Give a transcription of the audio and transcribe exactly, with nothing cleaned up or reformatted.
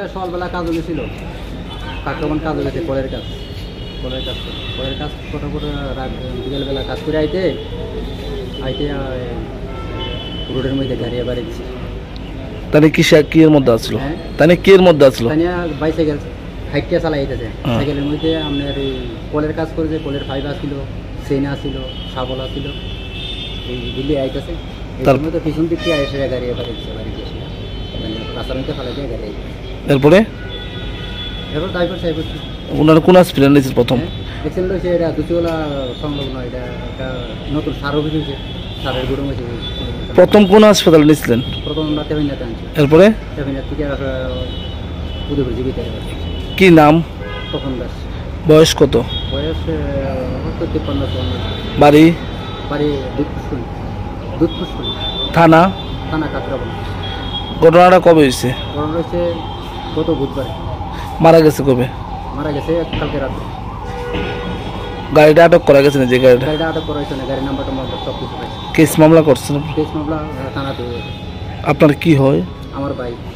সকালবেলা কাজ গেছিল, কাকরবান কাজ গেছে, কলের কাজ কলের কাজ কলের কাজ কত করে রাত বিকেলবেলা কাজ করে আইতে আইতে রোডের মধ্যে গাড়ি বাড়ি দিচ্ছে। তাহলে কি কি এর মধ্যে আসলো? তাহলে কি এর মধ্যে আসলো? তানিয়া বাইসাইকেল হাইটটা চালাইতেছে, সাইকেলের মধ্যে আপনার এই কলের কাজ করেছে, কলের পাইপ আসছিল, চেন আসছিল, শাবল আসছিল, এই দিল্লি আইতেছে। তার মধ্যে পিছন দিক থেকে এসে গাড়ি বাড়ি দিচ্ছে, বাড়ি দিয়েছে রাস্তার মধ্যে ফেলাই দিয়ে গাড়ি। এরপরে এরপর ড্রাইভার সাহেব ওনারা কোন হসপিটাল নিয়েছে প্রথম? দেখছেন রয়েছে এটা দুচিওলা সংলগ্ন, এটা একটা নতুন সার অফিস হয়েছে, সারের গুঁড়ো হয়েছে। প্রথম কোন হাসপাতাল নিয়েছিলেন? প্রথম আমরা তেভিনাতে আনছি। এরপরে তেভিনার থেকে উদয়পুর জীবিত। কি নাম? তখন দাস। বয়স কত? বয়স হয়তো তিপ্পান্ন চুয়ান্ন। বাড়ি? বাড়ি দুধ পুষ্করী। দুধ পুষ্করী। থানা? থানা কাকরাবন। ঘটনাটা কবে হয়েছে? ঘটনা হয়েছে গত বুধবার। মারা গেছে কবে? মারা গেছে কালকে রাতে। গাড়িটা আটক করা গেছে না? যে গাড়িটা গাড়িটা আটক করা হয়েছে না, গাড়ির নাম্বারটা মামলা সব কিছু পাইছে। কেস মামলা করছেন? কেস মামলা থানাতে। আপনার কি হয়? আমার ভাই।